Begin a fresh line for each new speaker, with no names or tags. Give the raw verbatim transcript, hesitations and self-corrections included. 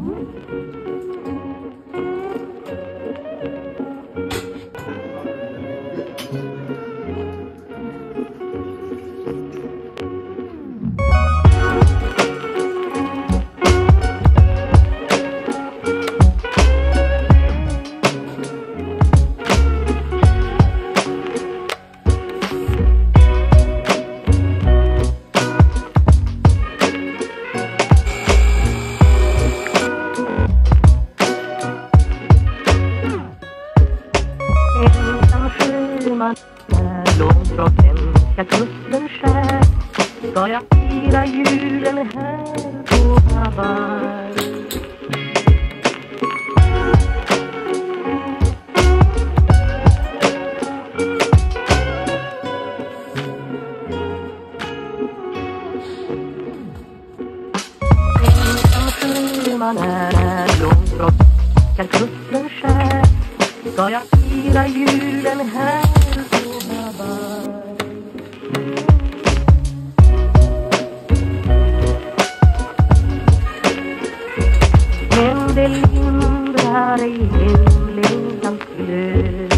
När långt från hemska kusten skär ska jag fira julen här på Hawaii. Ensam sjöman är när långt från hemska kusten skär ska jag fira julen här på Hawaii. Men det lindrar i hemlängtans glöd.